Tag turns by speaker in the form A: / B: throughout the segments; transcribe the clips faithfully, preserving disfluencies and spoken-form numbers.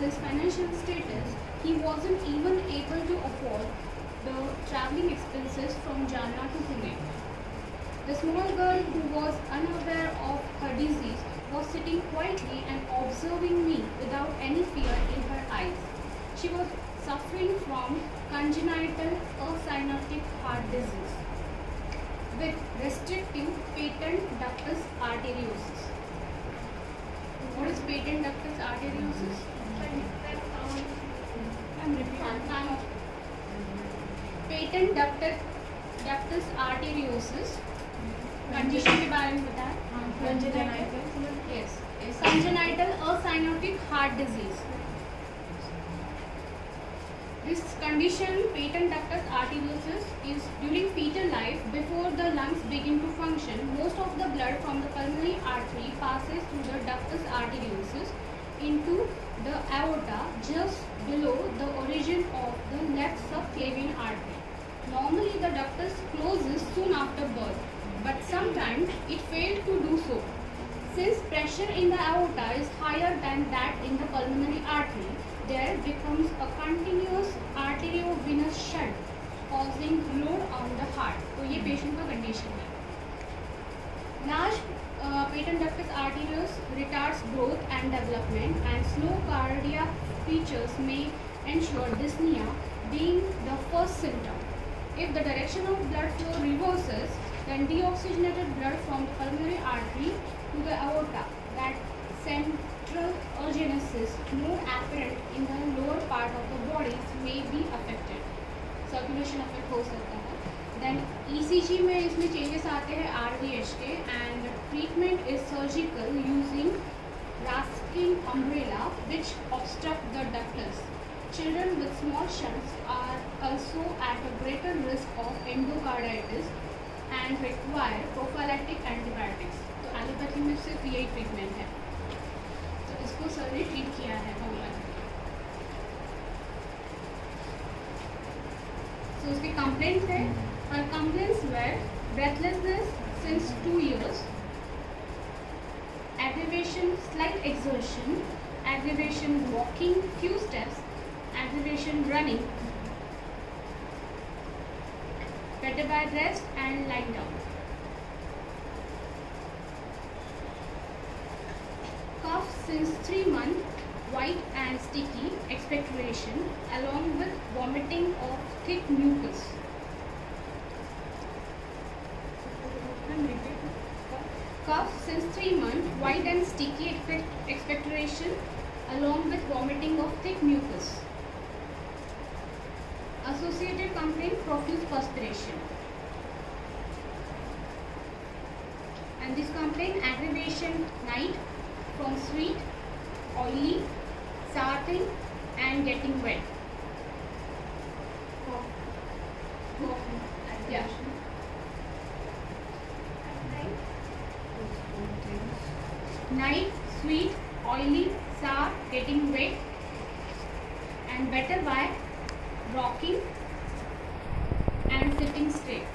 A: his financial status, he wasn't even able to afford the traveling expenses from Jalna to Pune. The small girl, who was unaware of her disease, was sitting quietly and observing me without any fear in her eyes. She was suffering from congenital acyanotic heart disease with restrictive patent ductus arteriosus. What is patent ductus arteriosus? I'm repeating. Patent ductus ductus arteriosus condition के बारे में बताएं. Congenital. Yes. Congenital acyanotic heart disease. This condition, patent ductus arteriosus, is during fetal life. Before the lungs begin to function, most of the blood from the pulmonary artery passes through the ductus arteriosus into the aorta just below the origin of the left subclavian artery. Normally, the ductus closes soon after birth, but sometimes it failed to do so. Since pressure in the aorta is higher than that in the pulmonary artery, there becomes a continuous arteriovenous shunt causing load on the heart. तो ये patient का condition है. Large uh, patent ductus arteriosus retards growth and development, and slow cardiac features may ensure dyspnea being the first symptom. If the direction of blood flow reverses, then deoxygenated blood from the pulmonary artery to the aorta, that central urgenesis more apparent in the lower part of the body, may be affected. Circulation affect हो सकता है. Then E C G में इसमें changes आते हैं R V H के, and treatment is surgical using Raskin umbrella which obstruct the ductus. Children with small shunts are also at a greater risk of endocarditis and require prophylactic antibiotics. तो allopathy में सिर्फ यही treatment है. तो इसको sir ने treat किया है होम्योपैथी. तो उसकी कंप्लेंट्स है. Her complaints were breathlessness since two years, aggravation slight exertion, aggravation walking few steps, aggravation running, better by rest and lying down. Cough since three months, white and sticky, expectoration along with vomiting of thick mucus. Cough since three months, white and sticky, expectoration along with vomiting of thick mucus. Associated complaint, profuse perspiration. And this complaint, aggravation night from sweet, oily, sour thing and getting wet. Yeah. Night, sweet, oily, sour, getting wet, and better by rocking and sitting straight.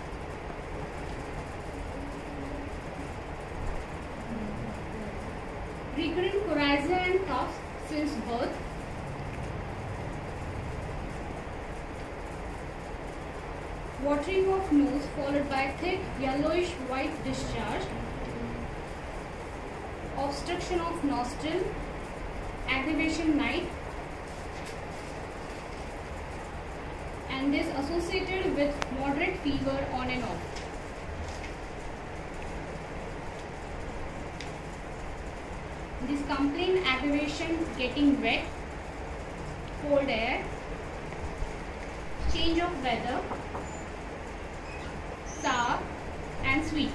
A: Recurrent coryza and coughs since birth. Watering of nose followed by thick yellowish white discharge. Obstruction of nostril, aggravation night, and is associated with moderate fever on and off. This complaint, aggravation getting wet, cold air, change of weather, sour and sweet.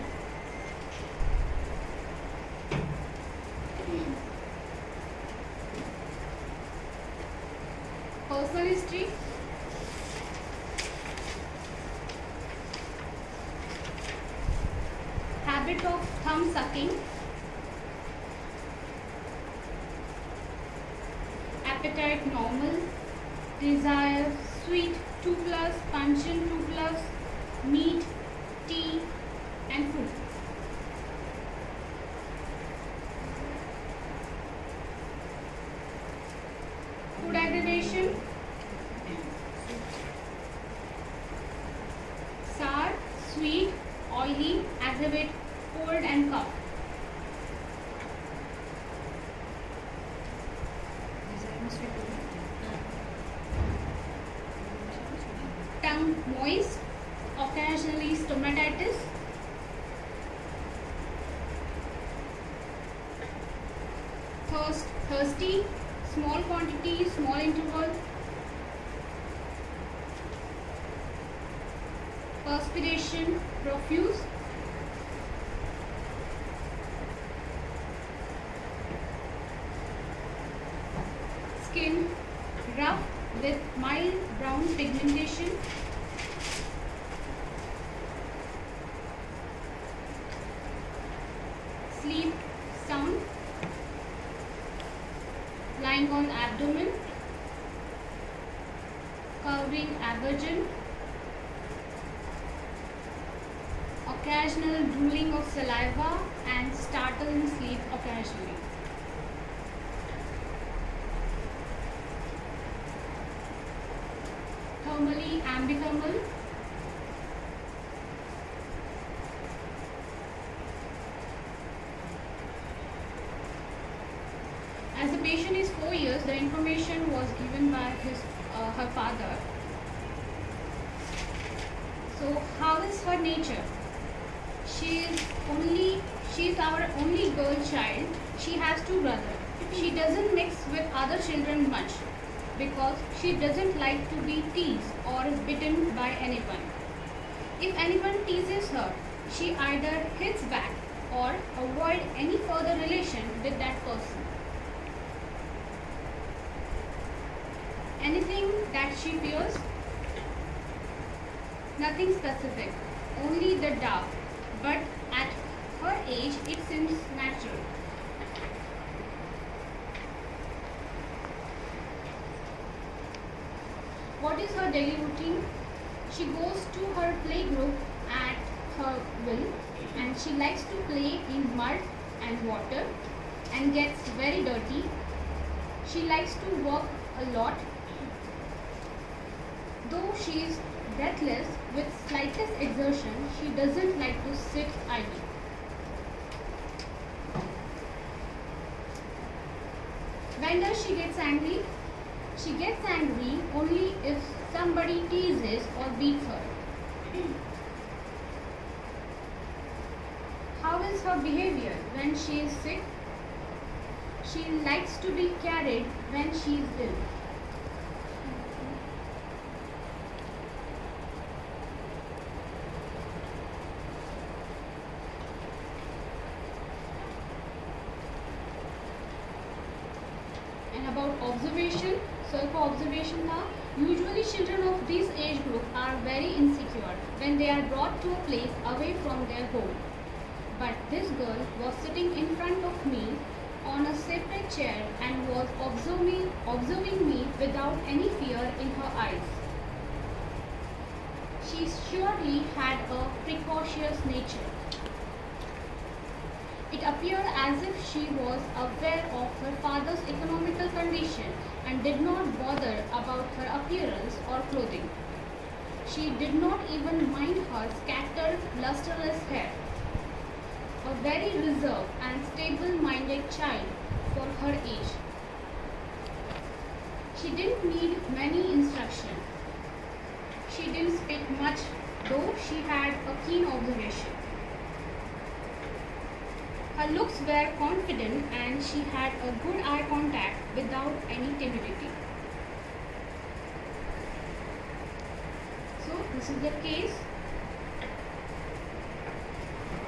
A: Personal history. Habit of thumb sucking. Appetite normal. Desire sweet two plus, pungent two plus, meat, tea and food. it cold and cough. Tongue moist, occasionally stomatitis. Thirst, thirsty, small quantity, small interval. Perspiration, profuse. Skin, rough with mild brown pigmentation. Sleep sound. Lying on abdomen. Covering aversion. Occasional drooling of saliva and startle in sleep occasionally. Thermally ambithermal. As the patient is four years, the information was given by his uh, her father. So how is her nature? She is only she is our only girl child. She has two brothers. She doesn't mix with other children much because she doesn't like to be teased or bitten by anyone. If anyone teases her, she either hits back or avoid any further relation with that person. Anything that she fears? Nothing specific, only the dark, but at her age it seems natural. What is her daily routine? She goes to her playgroup at her will, and she likes to play in mud and water and gets very dirty. She likes to walk a lot. Though she is breathless with slightest exertion, she doesn't like to sit idle. When does she get angry? She gets angry only if somebody teases or beats her. How is her behavior when she is sick? She likes to be carried when she is ill. And about observation, circle observation now. Usually children of this age group are very insecure when they are brought to a place away from their home. But this girl was sitting in front of me on a separate chair and was observing, observing me without any fear in her eyes. She surely had a precocious nature. It appeared as if she was aware of her father's economical condition and did not bother about her appearance or clothing. She did not even mind her scattered, lustreless hair. A very reserved and stable-minded child for her age. She didn't need many instruction. She didn't speak much, though she had a keen observation. Her looks were confident and she had a good eye contact without any timidity. So this is the case.